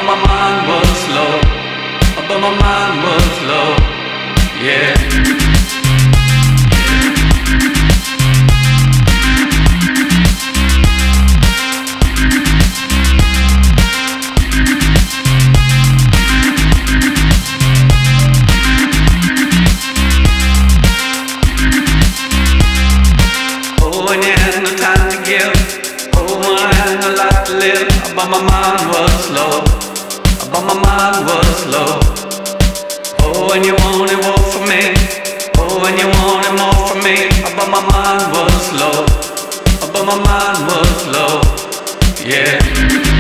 but my mind was slow, but my mind was low, yeah. But my mind was low, but my mind was low. Oh, and you wanted more from me, oh, and you wanted more from me. But my mind was low, but my mind was low, yeah.